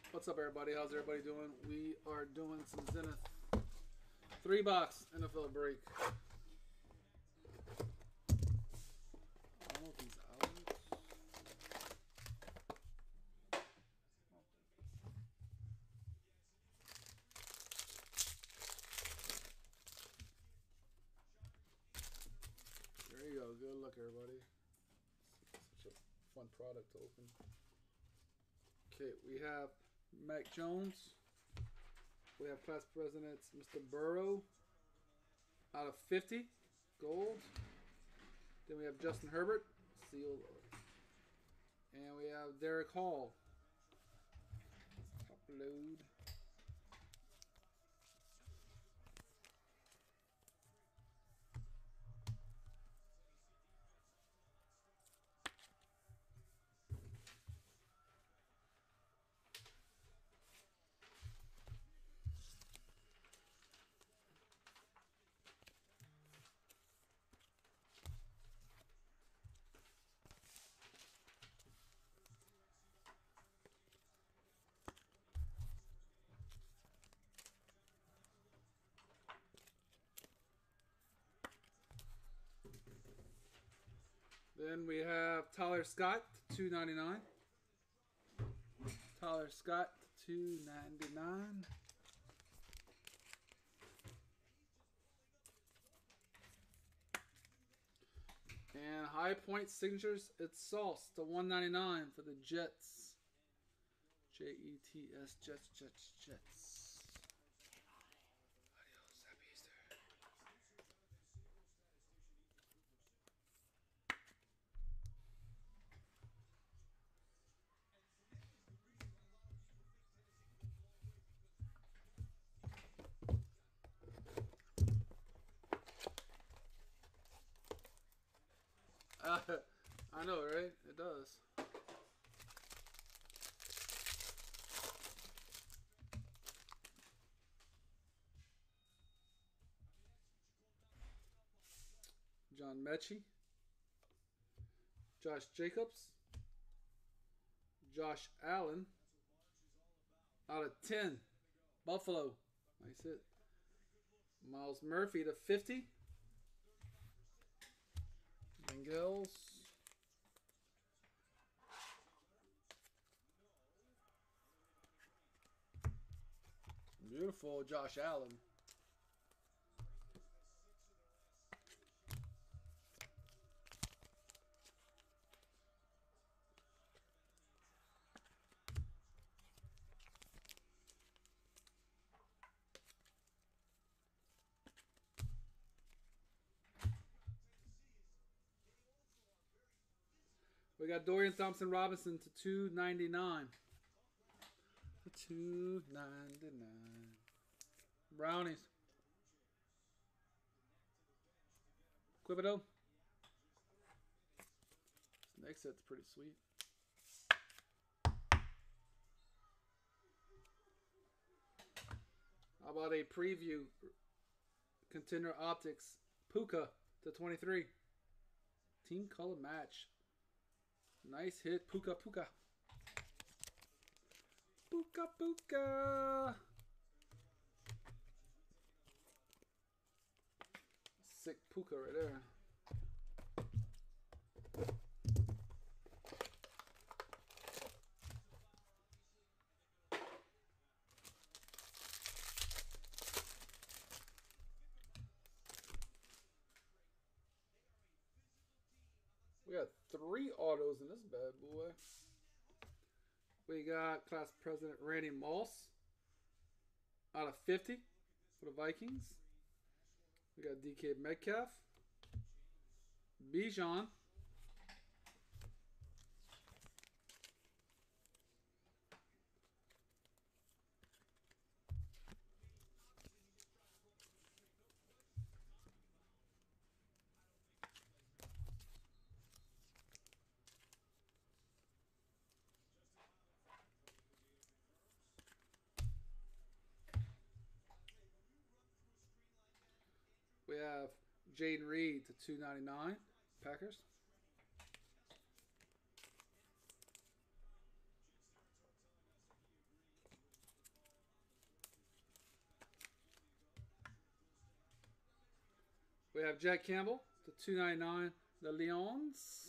What's up, everybody? How's everybody doing? We are doing some Zenith 3-box NFL break. All these out. There you go. Good luck, everybody. Such a fun product to open. Okay, we have Mac Jones. We have class presidents Mr. Burrow out of 50, gold. Then we have Justin Herbert, sealed. And we have Derek Hall. Top load. Then we have Tyler Scott, $2.99. Tyler Scott, $2.99. And High Point Signatures, it's Sauce, the $1.99 for the Jets. Jets, Jets. Adios, happy Easter. I know, right? It does. John Mechie. Josh Jacobs. Josh Allen. Out of 10. Buffalo. Nice hit. Miles Murphy to 50. Bengals. Beautiful Josh Allen. We got Dorian Thompson-Robinson to $2.99. $2.99. Brownies. Quibido. This next set's pretty sweet. How about a preview? Contender Optics. Puka to 23. Team color match. Nice hit. Puka. Sick Puka right there. We got 3 autos in this bad boy. We got class president Randy Moss out of 50 for the Vikings. We got DK Metcalf. Bijan. We have Jaden Reed to $2.99. Packers. We have Jack Campbell to 299. The Lions.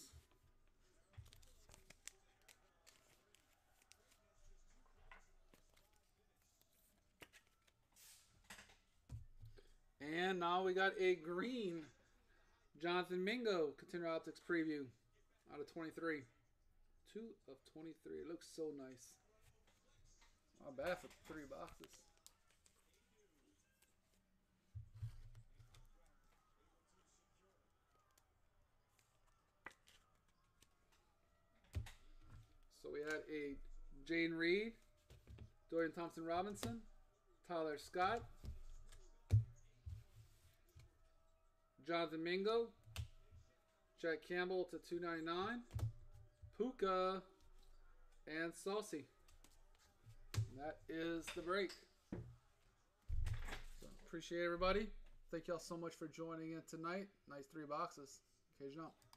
And now we got a green Jonathan Mingo Contender Optics preview out of 23. 2 of 23. It looks so nice. Not bad for 3 boxes. So we had a Jane Reed, Dorian Thompson-Robinson, Tyler Scott, Jonathan Mingo, Jack Campbell to 299, Puka, and Saucy. That is the break. So appreciate everybody. Thank y'all so much for joining in tonight. Nice 3 boxes. Occasion out.